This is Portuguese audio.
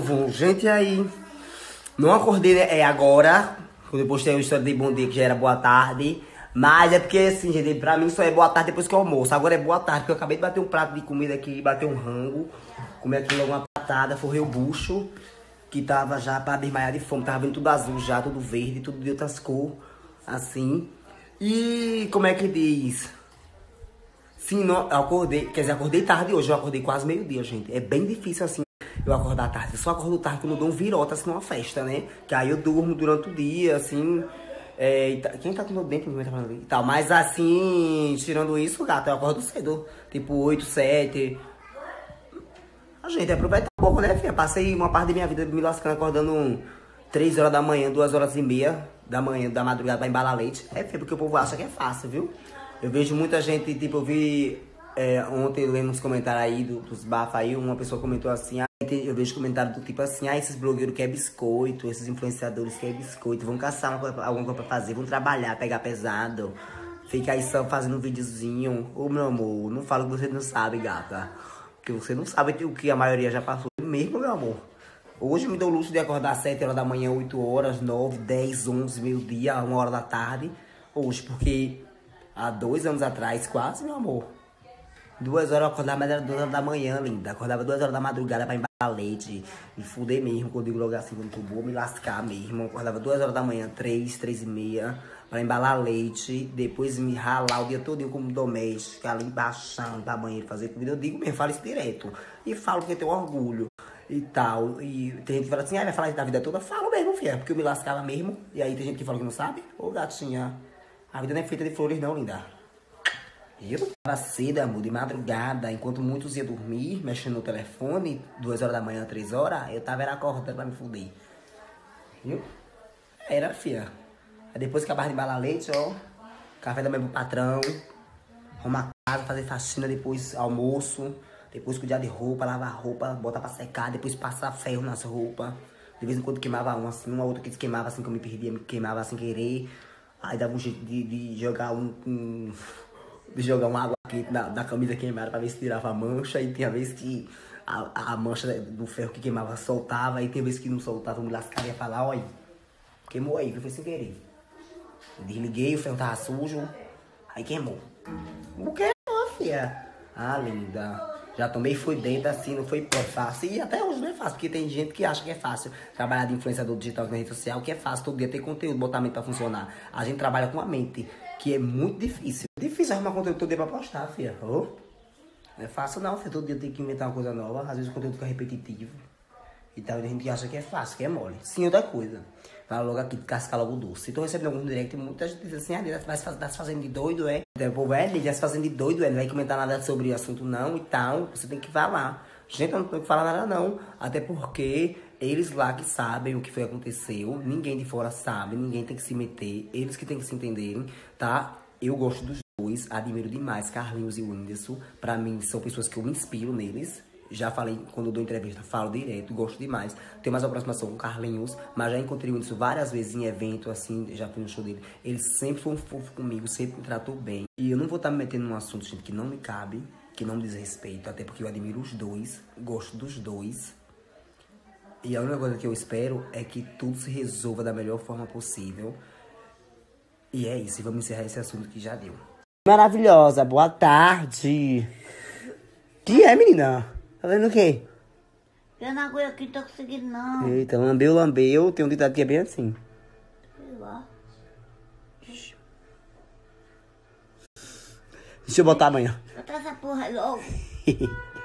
povo, gente, aí não acordei, né? É agora, quando eu postei uma história de bom dia que já era boa tarde. Mas é porque assim, gente, pra mim só é boa tarde depois que eu almoço. Agora é boa tarde, porque eu acabei de bater um prato de comida aqui, bater um rango, comer aqui logo uma patada, forrei o bucho, que tava já pra desmaiar de fome, tava vendo tudo azul já, tudo verde, tudo de outras cores, assim. E como é que diz? Sim, não, eu acordei, quer dizer, acordei tarde hoje, eu acordei quase meio-dia, gente. É bem difícil assim eu acordar tarde. Eu só acordo tarde quando eu dou um virota assim numa festa, né? Que aí eu durmo durante o dia, assim. Quem tá com meu dente e tal. Mas assim, tirando isso, gato, eu acordo cedo. Tipo 8, 7. A gente aproveita um pouco, né, filha? Passei uma parte da minha vida me lascando, acordando 3 horas da manhã, 2 horas e meia da manhã, da madrugada pra embalar leite. É, filha, porque o povo acha que é fácil, viu? Eu vejo muita gente, tipo, eu vi ontem lendo uns comentários aí dos bafos aí, uma pessoa comentou assim, eu vejo comentários do tipo assim, esses blogueiros querem biscoito, esses influenciadores querem biscoito, vão caçar alguma coisa pra fazer, vão trabalhar, pegar pesado, fica aí só fazendo um videozinho. Ô, meu amor, não fala que você não sabe, gata, porque você não sabe o que a maioria já passou mesmo, meu amor. Hoje eu me dou o luxo de acordar às 7 horas da manhã, 8 horas, 9, 10, 11, meio-dia, 1 hora da tarde. Hoje, porque há 2 anos atrás, quase, meu amor. 2 horas eu acordava, mas era 2 horas da manhã, linda. Acordava 2 horas da madrugada pra embalar leite. E fuder mesmo, quando eu digo logo assim, quando tu vou me lascar mesmo. Acordava 2 horas da manhã, 3, 3 e meia, pra embalar leite. Depois me ralar o dia todo como doméstica, limpar chão, pra banheiro, fazer comida. Eu digo mesmo, falo isso direto. E falo porque eu tenho orgulho e tal. E tem gente que fala assim, vai falar isso da vida toda? Falo mesmo, filha, porque eu me lascava mesmo. E aí tem gente que fala que não sabe. Ô, gatinha, a vida não é feita de flores não, linda. Eu tava cedo, amor, de madrugada, enquanto muitos iam dormir, mexendo no telefone, 2 horas da manhã, 3 horas, eu tava acordando pra me fuder. Viu? Era, filha. Aí depois que acabar de embalar leite, ó, café da manhã pro patrão, arrumar casa, fazer faxina, depois almoço, depois cuidar de roupa, lavar roupa, botar pra secar, depois passar ferro nas roupas. De vez em quando queimava uma assim, uma outra que se queimava assim, que eu me perdia, me queimava sem querer. Aí dava um jeito de jogar de jogar uma água quente na camisa queimada pra ver se tirava a mancha. E tinha vez que a mancha do ferro que queimava soltava. E tem vez que não soltava, eu me lascava e ia falar, olha, queimou aí, que foi sem querer. Eu desliguei, o ferro tava sujo, aí queimou. Não queimou, filha. Ah, linda. Já tomei, foi dentro assim, não foi fácil. E até hoje não é fácil, porque tem gente que acha que é fácil trabalhar de influenciador digital na rede social, que é fácil todo dia ter conteúdo, botar a mente pra funcionar. A gente trabalha com a mente, que é muito difícil. Difícil arrumar conteúdo todo dia pra postar, filha. Oh, não é fácil não, filha. Todo dia tem que inventar uma coisa nova. Às vezes o conteúdo fica repetitivo. E tal, a gente acha que é fácil, que é mole. Sim, outra coisa. Fala logo aqui de cascar logo doce. Se tu recebendo algum direct, muita gente diz assim, vai se fazendo de doido, é? Então, o povo já se fazendo de doido, é? Não vai comentar nada sobre o assunto não e tal. Você tem que falar. Gente, eu não tenho que falar nada não. Até porque eles lá que sabem o que foi aconteceu. Ninguém de fora sabe, ninguém tem que se meter. Eles que tem que se entenderem, tá? Eu gosto dos dois, admiro demais Carlinhos e o Whindersson. Pra mim, são pessoas que eu me inspiro neles. Já falei, quando eu dou entrevista, falo direto, gosto demais. Tenho mais aproximação com o Carlinhos, mas já encontrei o Whindersson várias vezes em evento, assim, já fui no show dele. Ele sempre foi um fofo comigo, sempre me tratou bem. E eu não vou estar me metendo num assunto, gente, que não me cabe, que não me diz respeito, até porque eu admiro os dois, gosto dos dois. E a única coisa que eu espero é que tudo se resolva da melhor forma possível. E é isso, e vamos encerrar esse assunto que já deu. Maravilhosa, boa tarde. Que é, menina? Tá vendo o quê? Eu não aguento aqui, não tô conseguindo não. Eita, lambeu. Tem um ditado que é bem assim. Sei lá. Deixa eu botar amanhã. Bota essa porra aí logo.